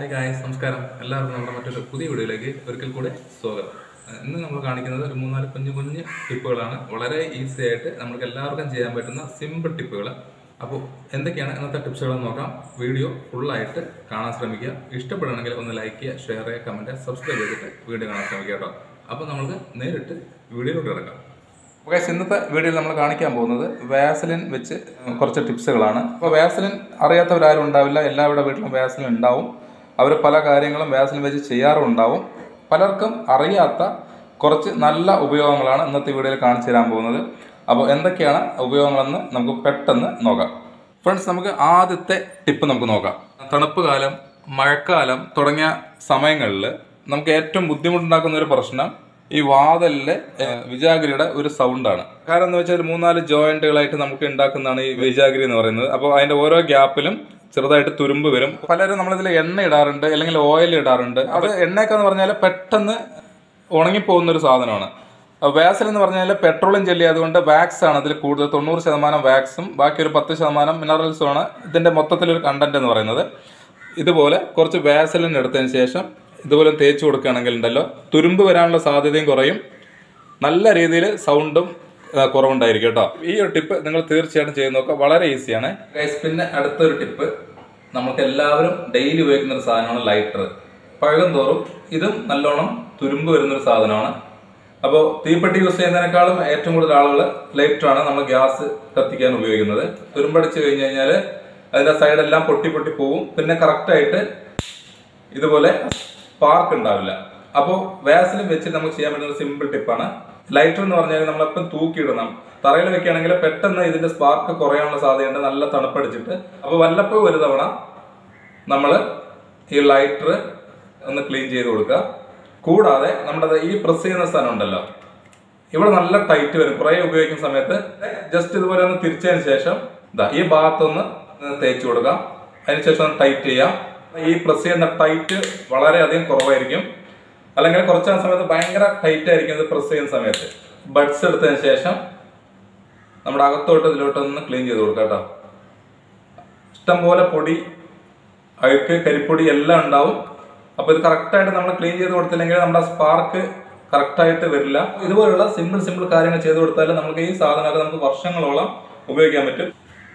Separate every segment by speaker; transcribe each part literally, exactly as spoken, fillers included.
Speaker 1: Hi guys, നമസ്കാരം. എല്ലാവർക്കും നമ്മുടെ മറ്റൊരു പുതിയ വീഡിയോയിലേക്ക് ഒരിക്കൽ കൂടെ സ്വാഗതം. ഇന്ന് നമ്മൾ കാണിക്കുന്നത് ഒരു മൂന്നാല് കുഞ്ഞു കുഞ്ഞ് ടിപ്പുകളാണ്. വളരെ ഈസി ആയിട്ട് നമുക്ക് എല്ലാവർക്കും ചെയ്യാൻ പറ്റുന്ന സിമ്പിൾ ടിപ്പുകൾ. അപ്പോൾ എന്തൊക്കെയാണ് ഇന്നത്തെ ടിപ്സുകളെന്ന് നോക്കാം. വീഡിയോ ഫുള്ളായിട്ട് കാണാൻ ശ്രമിക്കുക. ഇഷ്ടപ്പെടുകയാണെങ്കിൽ ഒന്ന് ലൈക്ക് ചെയ്യുക, ഷെയർ ചെയ്യുക, കമൻറ്റ്, സബ്സ്ക്രൈബ് ചെയ്തിട്ട് വീഡിയോ കാണാൻ ശ്രമിക്കുക കേട്ടോ. അപ്പോൾ നമുക്ക് നേരിട്ട് വീഡിയോയിലോട്ട് കിടക്കാം. ഓക്കെ, ഇന്നത്തെ വീഡിയോയിൽ നമ്മൾ കാണിക്കാൻ പോകുന്നത് വാസലിൻ വെച്ച് കുറച്ച് ടിപ്സുകളാണ്. അപ്പോൾ വാസലിൻ അറിയാത്തവരാരും ഉണ്ടാവില്ല. എല്ലാവരുടെ വീട്ടിലും വാസലിൻ ഉണ്ടാവും. അവർ പല കാര്യങ്ങളും വാസലിൻ വെച്ച് ചെയ്യാറുണ്ടാവും. പലർക്കും അറിയാത്ത കുറച്ച് നല്ല ഉപയോഗങ്ങളാണ് ഇന്നത്തെ വീഡിയോയിൽ കാണിച്ചു തരാൻ പോകുന്നത്. അപ്പോൾ എന്തൊക്കെയാണ് ഉപയോഗങ്ങളെന്ന് നമുക്ക് പെട്ടെന്ന് നോക്കാം. ഫ്രണ്ട്സ്, നമുക്ക് ആദ്യത്തെ ടിപ്പ് നമുക്ക് നോക്കാം. തണുപ്പ് കാലം, മഴക്കാലം തുടങ്ങിയ സമയങ്ങളിൽ നമുക്ക് ഏറ്റവും ബുദ്ധിമുട്ടുണ്ടാക്കുന്ന ഒരു പ്രശ്നം ഈ വാതലിലെ വിജാഗിരിയുടെ ഒരു സൗണ്ടാണ്. കാരണം എന്ന് വെച്ചാൽ മൂന്നാല് ജോയിന്റുകളായിട്ട് നമുക്ക് ഉണ്ടാക്കുന്നതാണ് ഈ വിജാഗിരി എന്ന് പറയുന്നത്. അപ്പോൾ അതിന്റെ ഓരോ ഗ്യാപ്പിലും ചെറുതായിട്ട് തുരുമ്പ് വരും. പലരും നമ്മളിതിൽ എണ്ണ ഇടാറുണ്ട്, അല്ലെങ്കിൽ ഓയിൽ ഇടാറുണ്ട്. അത് എണ്ണയൊക്കെ എന്ന് പറഞ്ഞാൽ പെട്ടെന്ന് ഉണങ്ങിപ്പോകുന്ന ഒരു സാധനമാണ്. വാസലിൻ എന്ന് പറഞ്ഞാൽ പെട്രോളിയം ജെല്ലി ആയതുകൊണ്ട് വാക്സ് ആണ് അതിൽ കൂടുതൽ. തൊണ്ണൂറ് ശതമാനം വാക്സും ബാക്കി ഒരു പത്ത് ശതമാനം മിനറൽസും ആണ് ഇതിന്റെ മൊത്തത്തിലൊരു കണ്ടന്റ് എന്ന് പറയുന്നത്. ഇതുപോലെ കുറച്ച് വാസലിൻ എടുത്തതിന് ശേഷം ഇതുപോലെ തേച്ച് കൊടുക്കുകയാണെങ്കിൽ ഉണ്ടല്ലോ, തുരുമ്പ് വരാനുള്ള സാധ്യതയും കുറയും, നല്ല രീതിയിൽ സൗണ്ടും കുറവുണ്ടായിരിക്കും കേട്ടോ. ഈ ഒരു ടിപ്പ് നിങ്ങൾ തീർച്ചയായിട്ടും ചെയ്ത് നോക്കുക, വളരെ ഈസിയാണ്. പിന്നെ അടുത്തൊരു ടിപ്പ്, നമുക്ക് എല്ലാവരും ഡെയിലി ഉപയോഗിക്കുന്ന ഒരു സാധനമാണ് ലൈറ്റർ. പഴകും തോറും ഇതും നല്ലോണം തുരുമ്പ് വരുന്നൊരു സാധനമാണ്. അപ്പോൾ തീപ്പെട്ടി യൂസ് ചെയ്യുന്നതിനേക്കാളും ഏറ്റവും കൂടുതൽ ആളുകൾ ലൈറ്ററാണ് നമ്മൾ ഗ്യാസ് കത്തിക്കാൻ ഉപയോഗിക്കുന്നത്. തുരുമ്പടിച്ച് കഴിഞ്ഞ് കഴിഞ്ഞാൽ അതിൻ്റെ സൈഡെല്ലാം പൊട്ടി പൊട്ടി പോവും. പിന്നെ കറക്റ്റായിട്ട് ഇതുപോലെ സ്പാർക്ക് ഉണ്ടാവില്ല. അപ്പോൾ വാസലിൻ വെച്ച് നമുക്ക് ചെയ്യാൻ പറ്റുന്ന സിമ്പിൾ ടിപ്പാണ്. ലൈറ്റർ എന്ന് പറഞ്ഞാൽ നമ്മളെപ്പം തൂക്കിയിടണം. തറയിൽ വെക്കുകയാണെങ്കിൽ പെട്ടെന്ന് ഇതിന്റെ സ്പാർക്ക് കുറയാനുള്ള സാധ്യതയുണ്ട്, നല്ല തണുപ്പടിച്ചിട്ട്. അപ്പോൾ വല്ലപ്പോഴും ഒരു തവണ നമ്മൾ ഈ ലൈറ്റർ ഒന്ന് ക്ലീൻ ചെയ്ത് കൊടുക്കുക. കൂടാതെ നമ്മുടെ ഈ പ്രസ് ചെയ്യുന്ന സ്ഥലം ഉണ്ടല്ലോ, ഇവിടെ നല്ല ടൈറ്റ് വരും. കുറേ ഉപയോഗിക്കുന്ന സമയത്ത് ജസ്റ്റ് ഇതുപോലെ ഒന്ന് തിരിച്ചതിന് ശേഷം ഇതാ ഈ ഭാഗത്തൊന്ന് തേച്ച് കൊടുക്കാം. അതിനുശേഷം ഒന്ന് ടൈറ്റ് ചെയ്യാം. ഈ പ്രസ് ചെയ്യുന്ന ടൈറ്റ് വളരെയധികം കുറവായിരിക്കും. അല്ലെങ്കിൽ കുറച്ച് സമയത്ത് ഭയങ്കര ടൈറ്റ് ആയിരിക്കും ഇത് പ്രസ് ചെയ്യുന്ന സമയത്ത്. ബഡ്സ് എടുത്തതിന് ശേഷം നമ്മുടെ അകത്തോട്ട് ഇതിലോട്ടൊന്ന് ക്ലീൻ ചെയ്ത് കൊടുക്കാം കേട്ടോ. ഇഷ്ടംപോലെ പൊടി, അഴുക്ക്, കരിപ്പൊടി എല്ലാം ഉണ്ടാവും. അപ്പോൾ ഇത് കറക്റ്റായിട്ട് നമ്മൾ ക്ലീൻ ചെയ്ത് കൊടുത്തില്ലെങ്കിൽ നമ്മുടെ സ്പാർക്ക് കറക്റ്റായിട്ട് വരില്ല. ഇതുപോലുള്ള സിമ്പിൾ സിമ്പിൾ കാര്യങ്ങൾ ചെയ്ത് കൊടുത്താൽ നമുക്ക് ഈ സാധനമൊക്കെ നമുക്ക് വർഷങ്ങളോളം ഉപയോഗിക്കാൻ പറ്റും.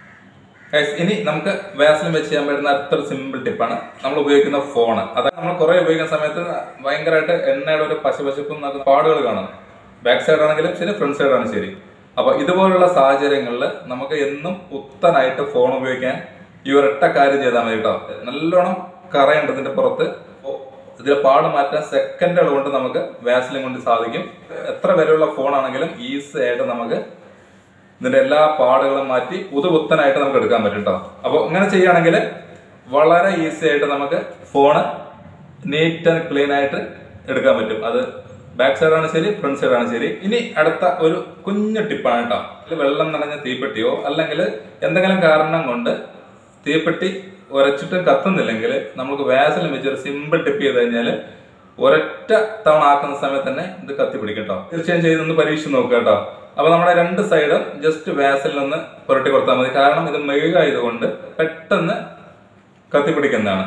Speaker 1: ഇനി നമുക്ക് വാസലിൻ വെച്ച് ചെയ്യാൻ പറ്റുന്ന അടുത്തൊരു സിമ്പിൾ ടിപ്പാണ് നമ്മൾ ഉപയോഗിക്കുന്ന ഫോണ്. അതായത് നമ്മൾ കുറെ ഉപയോഗിക്കുന്ന സമയത്ത് ഭയങ്കരമായിട്ട് എണ്ണയുടെ ഒരു പശപശപ്പും പാടുകൾ കാണും. ബാക്ക് സൈഡ് ആണെങ്കിലും ശരി, ഫ്രണ്ട് സൈഡ് ആണെങ്കിലും ശരി. അപ്പൊ ഇതുപോലുള്ള സാഹചര്യങ്ങളിൽ നമുക്ക് എന്നും പുത്തനായിട്ട് ഫോൺ ഉപയോഗിക്കാൻ ഈ ഒരൊറ്റ കാര്യം ചെയ്താൽ മതി കേട്ടോ. നല്ലോണം കറയുണ്ട് ഇതിന്റെ പുറത്ത്. ഇതിലെ പാട് മാറ്റാൻ സെക്കൻഡുകൾ കൊണ്ട് നമുക്ക് വാസലിൻ കൊണ്ട് സാധിക്കും. എത്ര വിലയുള്ള ഫോണാണെങ്കിലും ഈസി ആയിട്ട് നമുക്ക് ഇതിന്റെ എല്ലാ പാടുകളും മാറ്റി പുതുപുത്തനായിട്ട് നമുക്ക് എടുക്കാൻ പറ്റും കേട്ടോ. അപ്പോൾ ഇങ്ങനെ ചെയ്യുകയാണെങ്കിൽ വളരെ ഈസി ആയിട്ട് നമുക്ക് ഫോണ് നീറ്റ് ആൻഡ് ക്ലീൻ ആയിട്ട് എടുക്കാൻ പറ്റും. അത് ബാക്ക് സൈഡാണ് ശരി, ഫ്രണ്ട് സൈഡാണ് ശരി. ഇനി അടുത്ത ഒരു കുഞ്ഞു ടിപ്പാണ് കേട്ടോ. വെള്ളം നനഞ്ഞ തീപ്പെട്ടിയോ അല്ലെങ്കിൽ എന്തെങ്കിലും കാരണം കൊണ്ട് തീപ്പെട്ടി ഉരച്ചിട്ട് കത്തുന്നില്ലെങ്കിൽ നമുക്ക് വാസലിൻ വെച്ച് ഒരു സിമ്പിൾ ടിപ്പ് ചെയ്ത് കഴിഞ്ഞാൽ ഒരൊറ്റ തവണ ആക്കുന്ന സമയത്ത് തന്നെ ഇത് കത്തിപ്പിടിക്കും കേട്ടോ. തീർച്ചയായും ചെയ്തൊന്ന് പരീക്ഷിച്ച് നോക്കുക കേട്ടോ. അപ്പൊ നമ്മുടെ രണ്ട് സൈഡും ജസ്റ്റ് വാസലിൻ ഒന്ന് പുരട്ടി കൊടുത്താൽ മതി. കാരണം ഇത് മെഴുകായതുകൊണ്ട് പെട്ടെന്ന് കത്തിപ്പിടിക്കുന്നതാണ്.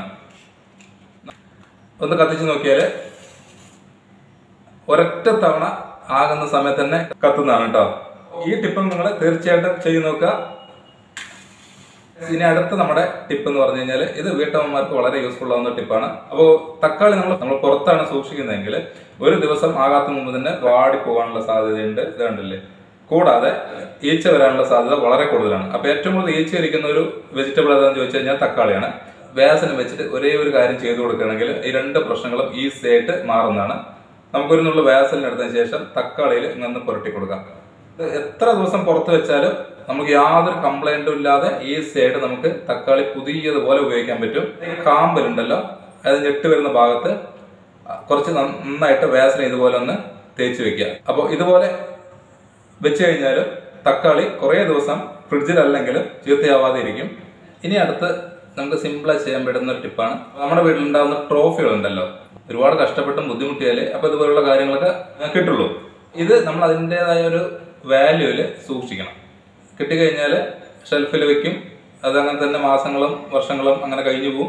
Speaker 1: ഒന്ന് കത്തിച്ച് നോക്കിയാൽ ഒരൊറ്റ തവണ ആകുന്ന സമയത്ത് തന്നെ കത്തുന്നതാണ് കേട്ടോ. ഈ ടിപ്പും നിങ്ങൾ തീർച്ചയായിട്ടും ചെയ്ത് നോക്കുക. ഇനി അടുത്ത നമ്മുടെ ടിപ്പ് എന്ന് പറഞ്ഞു കഴിഞ്ഞാൽ ഇത് വീട്ടമ്മമാർക്ക് വളരെ യൂസ്ഫുൾ ആവുന്ന ടിപ്പാണ്. അപ്പോൾ തക്കാളി നമ്മൾ നമ്മൾ പുറത്താണ് സൂക്ഷിക്കുന്നതെങ്കിൽ ഒരു ദിവസം ആകാത്ത മുമ്പ് തന്നെ വാടി പോകാനുള്ള സാധ്യതയുണ്ട്. ഇത് കണ്ടില്ലേ? കൂടാതെ ഈച്ച വരാനുള്ള സാധ്യത വളരെ കൂടുതലാണ്. അപ്പൊ ഏറ്റവും കൂടുതൽ ഈച്ച ഇരിക്കുന്ന ഒരു വെജിറ്റബിൾ ഏതാണെന്ന് ചോദിച്ചു കഴിഞ്ഞാൽ തക്കാളിയാണ്. വാസലിൻ വെച്ചിട്ട് ഒരേ ഒരു കാര്യം ചെയ്തു കൊടുക്കുകയാണെങ്കിൽ ഈ രണ്ട് പ്രശ്നങ്ങളും ഈസി ആയിട്ട് മാറുന്നതാണ്. നമുക്കൊരു നുള്ള വാസലിൻ എടുത്തതിന് ശേഷം തക്കാളിയിൽ ഇങ്ങനെ പുരട്ടി കൊടുക്കാം. എത്ര ദിവസം പുറത്ത് വെച്ചാലും നമുക്ക് യാതൊരു കംപ്ലൈന്റും ഇല്ലാതെ ഈസി ആയിട്ട് നമുക്ക് തക്കാളി പുതിയതുപോലെ ഉപയോഗിക്കാൻ പറ്റും. കാമ്പലുണ്ടല്ലോ, അത് ഞെട്ട് വരുന്ന ഭാഗത്ത് കുറച്ച് നന്നായിട്ട് വാസലിൻ ഇതുപോലെ ഒന്ന് തേച്ച് വെക്കുക. അപ്പോൾ ഇതുപോലെ വെച്ച് കഴിഞ്ഞാൽ തക്കാളി കുറേ ദിവസം ഫ്രിഡ്ജിലല്ലെങ്കിലും ചീത്തയാവാതെ ഇരിക്കും. ഇനി അടുത്ത് നമുക്ക് സിമ്പിളായി ചെയ്യാൻ പറ്റുന്ന ഒരു ടിപ്പാണ്. നമ്മുടെ വീട്ടിലുണ്ടാകുന്ന ട്രോഫികളുണ്ടല്ലോ, ഒരുപാട് കഷ്ടപ്പെട്ടും ബുദ്ധിമുട്ടിയാലേ അപ്പോൾ ഇതുപോലുള്ള കാര്യങ്ങളൊക്കെ കിട്ടുള്ളൂ. ഇത് നമ്മൾ അതിൻ്റെതായ ഒരു വാല്യൂവിൽ സൂക്ഷിക്കണം. കിട്ടിക്കഴിഞ്ഞാൽ ഷെൽഫിൽ വെക്കും. അതങ്ങനെ തന്നെ മാസങ്ങളും വർഷങ്ങളും അങ്ങനെ കഴിഞ്ഞു പോകും.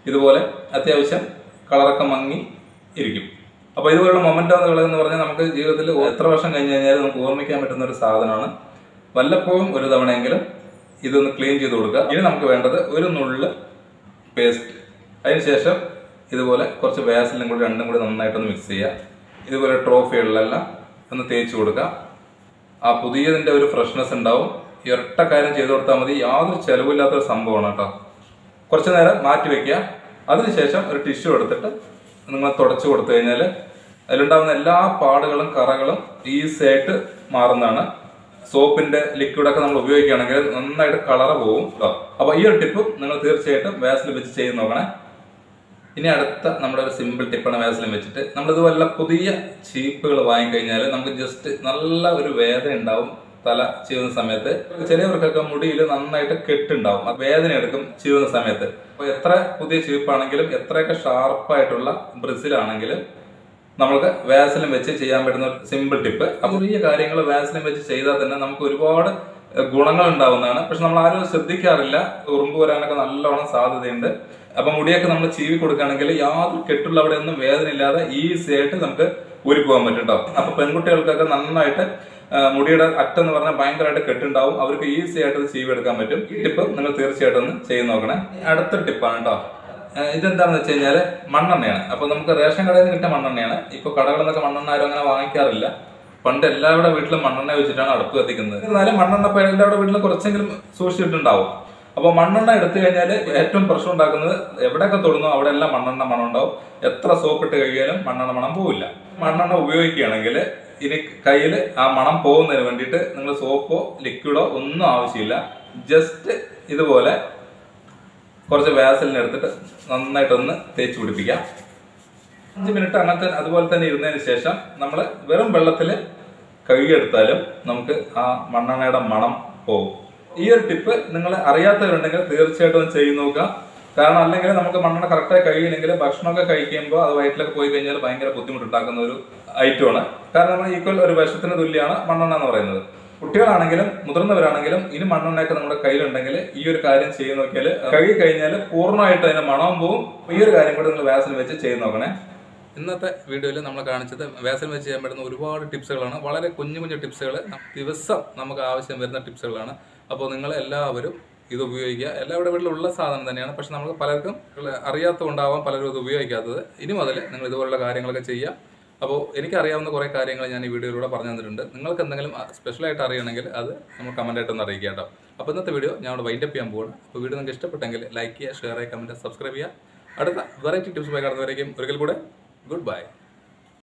Speaker 1: ഇതുപോലെ അത്യാവശ്യം കളറൊക്കെ മങ്ങി ഇരിക്കും. അപ്പോൾ ഇതുപോലുള്ള മൊമെന്റോ എന്ന് പറഞ്ഞാൽ നമുക്ക് ജീവിതത്തിൽ എത്ര വർഷം കഴിഞ്ഞ് കഴിഞ്ഞാൽ നമുക്ക് ഓർമ്മിക്കാൻ പറ്റുന്ന ഒരു സാധനമാണ്. വല്ലപ്പോഴും ഒരു തവണയെങ്കിലും ഇതൊന്ന് ക്ലീൻ ചെയ്ത് കൊടുക്കുക. ഇനി നമുക്ക് വേണ്ടത് ഒരു നുള്ള് പേസ്റ്റ്. അതിനുശേഷം ഇതുപോലെ കുറച്ച് വാസലിനും കൂടി രണ്ടും കൂടി നന്നായിട്ടൊന്ന് മിക്സ് ചെയ്യുക. ഇതുപോലെ ട്രോഫികളിലെല്ലാം ഒന്ന് തേച്ച് കൊടുക്കുക. ആ പുതിയതിൻ്റെ ഒരു ഫ്രഷ്നെസ് ഉണ്ടാവും. ഇരട്ട കാര്യം ചെയ്തു കൊടുത്താൽ മതി. യാതൊരു ചിലവില്ലാത്തൊരു സംഭവമാണ് കേട്ടോ. കുറച്ച് നേരം മാറ്റി വയ്ക്കുക. അതിനുശേഷം ഒരു ടിഷ്യൂ എടുത്തിട്ട് നിങ്ങൾ തുടച്ചു കൊടുത്തു കഴിഞ്ഞാൽ അതിലുണ്ടാകുന്ന എല്ലാ പാടുകളും കറകളും ഈസി ആയിട്ട് മാറുന്നതാണ്. സോപ്പിന്റെ ലിക്വിഡൊക്കെ നമ്മൾ ഉപയോഗിക്കുകയാണെങ്കിൽ നന്നായിട്ട് കളറ് പോകും കേട്ടോ. അപ്പോൾ ഈ ഒരു ടിപ്പും നിങ്ങൾ തീർച്ചയായിട്ടും വാസലിൻ വെച്ച് ചെയ്ത് നോക്കണേ. ഇനി അടുത്ത നമ്മുടെ ഒരു സിമ്പിൾ ടിപ്പാണ് വാസലിൻ വെച്ചിട്ട്. നമ്മളിതുപോലെ പുതിയ ചീപ്പുകൾ വാങ്ങിക്കഴിഞ്ഞാൽ നമുക്ക് ജസ്റ്റ് നല്ല ഒരു വേദന ഉണ്ടാവും തല ചെയ്യുന്ന സമയത്ത്. ചിലവർക്കൊക്കെ മുടിയിൽ നന്നായിട്ട് കെട്ടുണ്ടാവും, വേദന എടുക്കും ചെയ്യുന്ന സമയത്ത്. അപ്പോൾ എത്ര പുതിയ ചീപ്പാണെങ്കിലും എത്രയൊക്കെ ഷാർപ്പായിട്ടുള്ള ബ്രിസിലാണെങ്കിലും നമുക്ക് വാസലിൻ വെച്ച് ചെയ്യാൻ പറ്റുന്ന ഒരു സിമ്പിൾ ടിപ്പ്. അപ്പോൾ ഈ കാര്യങ്ങൾ വാസലിൻ വെച്ച് ചെയ്താൽ തന്നെ നമുക്ക് ഒരുപാട് ഗുണങ്ങൾ ഉണ്ടാവുന്നതാണ്. പക്ഷെ നമ്മൾ ആരും ശ്രദ്ധിക്കാറില്ല. ഉറുമ്പ് വരാനൊക്കെ നല്ലോണം സാധ്യതയുണ്ട്. അപ്പൊ മുടിയൊക്കെ നമ്മൾ ചീവി കൊടുക്കുകയാണെങ്കിൽ യാതൊരു കെട്ടുള്ള അവിടെ ഒന്നും വേദന ഇല്ലാതെ ഈസി ആയിട്ട് നമുക്ക് ഊരി പോകാൻ പറ്റും കേട്ടോ. അപ്പൊ പെൺകുട്ടികൾക്കൊക്കെ നന്നായിട്ട് മുടിയുടെ അറ്റെന്ന് പറഞ്ഞാൽ ഭയങ്കരമായിട്ട് കെട്ടുണ്ടാവും. അവർക്ക് ഈസി ആയിട്ട് ചീവി എടുക്കാൻ പറ്റും. ഈ ടിപ്പ് നിങ്ങൾ തീർച്ചയായിട്ടും ഒന്ന് ചെയ്ത് നോക്കണേ. അടുത്ത ടിപ്പാണ് കേട്ടോ. ഇതെന്താണെന്ന് വെച്ച് കഴിഞ്ഞാൽ മണ്ണെണ്ണയാണ്. അപ്പൊ നമുക്ക് റേഷൻ കടയിൽ നിന്ന് കിട്ടിയ മണ്ണെണ്ണയാണ്. ഇപ്പൊ കടകളിൽ നിന്നൊക്കെ മണ്ണെണ്ണ ആരും അങ്ങനെ വാങ്ങിക്കാറില്ല. പണ്ട് എല്ലാവരുടെ വീട്ടിലും മണ്ണെണ്ണ വെച്ചിട്ടാണ് അടുപ്പ് കത്തിക്കുന്നത്. എന്നാലും മണ്ണെണ്ണ ഇപ്പൊ എല്ലാവരുടെ വീട്ടിലും കുറച്ചെങ്കിലും സൂക്ഷിച്ചിട്ടുണ്ടാവും. അപ്പൊ മണ്ണെണ്ണ എടുത്തു കഴിഞ്ഞാൽ ഏറ്റവും പ്രശ്നം ഉണ്ടാക്കുന്നത് എവിടെയൊക്കെ തൊടുന്നോ അവിടെ എല്ലാം മണ്ണെണ്ണ മണം ഉണ്ടാവും. എത്ര സോപ്പിട്ട് കഴിയാലും മണ്ണെണ്ണ മണം പോവില്ല. മണ്ണെണ്ണ ഉപയോഗിക്കുകയാണെങ്കിൽ ഇനി കയ്യിൽ ആ മണം പോകുന്നതിന് വേണ്ടിയിട്ട് നിങ്ങൾ സോപ്പോ ലിക്വിഡോ ഒന്നും ആവശ്യമില്ല. ജസ്റ്റ് ഇതുപോലെ കുറച്ച് വാസലിൻ എടുത്തിട്ട് നന്നായിട്ടൊന്ന് തേച്ച് പിടിപ്പിക്കാം. അഞ്ച് മിനിറ്റ് അങ്ങനത്തെ അതുപോലെ തന്നെ ഇരുന്നതിന് ശേഷം നമ്മൾ വെറും വെള്ളത്തിൽ കഴുകിയെടുത്താലും നമുക്ക് ആ മണ്ണെണ്ണയുടെ മണം പോകും. ഈ ഒരു ടിപ്പ് നിങ്ങൾ അറിയാത്തവരുണ്ടെങ്കിൽ തീർച്ചയായിട്ടും ചെയ്ത് നോക്കുക. കാരണം അല്ലെങ്കിൽ നമുക്ക് മണ്ണെണ്ണ കറക്റ്റായി കഴിയില്ലെങ്കിൽ ഭക്ഷണമൊക്കെ കഴിക്കുമ്പോൾ അത് വയറ്റിലൊക്കെ പോയി കഴിഞ്ഞാൽ ഭയങ്കര ബുദ്ധിമുട്ടുണ്ടാക്കുന്ന ഒരു ഐറ്റമാണ്. കാരണം നമ്മൾ ഈക്വൽ ഒരു വിഷത്തിന് തുല്യമാണ് മണ്ണെണ്ണ എന്ന് പറയുന്നത്. കുട്ടികളാണെങ്കിലും മുതിർന്നവരാണെങ്കിലും ഇനി മണ്ണെണ്ണയൊക്കെ നമ്മുടെ കയ്യിലുണ്ടെങ്കിൽ ഈ ഒരു കാര്യം ചെയ്ത് നോക്കിയാൽ കഴുകി കഴിഞ്ഞാൽ പൂർണ്ണമായിട്ട് അതിന്റെ മണവും പോവും. ഈ ഒരു കാര്യം കൂടി നിങ്ങൾ വാസലിൻ വെച്ച് ചെയ്ത് നോക്കണേ. ഇന്നത്തെ വീഡിയോയിൽ നമ്മൾ കാണിച്ചത് വാസലിൻ വെച്ച് ചെയ്യാൻ പറ്റുന്ന ഒരുപാട് ടിപ്സുകളാണ്. വളരെ കുഞ്ഞു കുഞ്ഞു ടിപ്സുകൾ, ദിവസം നമുക്ക് ആവശ്യം വരുന്ന ടിപ്സുകളാണ്. അപ്പോൾ നിങ്ങൾ എല്ലാവരും ഇത് ഉപയോഗിക്കുക. എല്ലാവരുടെ വീട്ടിലുള്ള സാധനം തന്നെയാണ്. പക്ഷെ നമുക്ക് പലർക്കും അറിയാത്തതുകൊണ്ടാവാം പലരും ഇത് ഉപയോഗിക്കാത്തത്. ഇനി മുതൽ നിങ്ങൾ ഇതുപോലുള്ള കാര്യങ്ങളൊക്കെ ചെയ്യുക. അപ്പോൾ എനിക്കറിയാവുന്ന കുറേ കാര്യങ്ങൾ ഞാൻ ഈ വീഡിയോയിലൂടെ പറഞ്ഞു തന്നിട്ടുണ്ട്. നിങ്ങൾക്ക് എന്തെങ്കിലും സ്പെഷ്യലായിട്ട് അറിയണമെങ്കിൽ അത് നമ്മൾ കമൻറ്റായിട്ടൊന്ന് അറിയിക്കുക കേട്ടോ. അപ്പോൾ ഇന്നത്തെ വീഡിയോ ഞാൻ അവിടെ വൈൻഡപ്പ് ചെയ്യാൻ പോവാണ്. അപ്പോൾ വീഡിയോ നിങ്ങൾക്ക് ഇഷ്ടപ്പെട്ടെങ്കിൽ ലൈക്ക് ചെയ്യുക, ഷെയർ ചെയ്യുക, കമൻറ്റ്, സബ്സ്ക്രൈബ് ചെയ്യുക. അടുത്ത വെറൈറ്റി ടിപ്സുമായി കടന്നുവരേക്കും ഒരിക്കൽ കൂടെ ഗുഡ് ബൈ.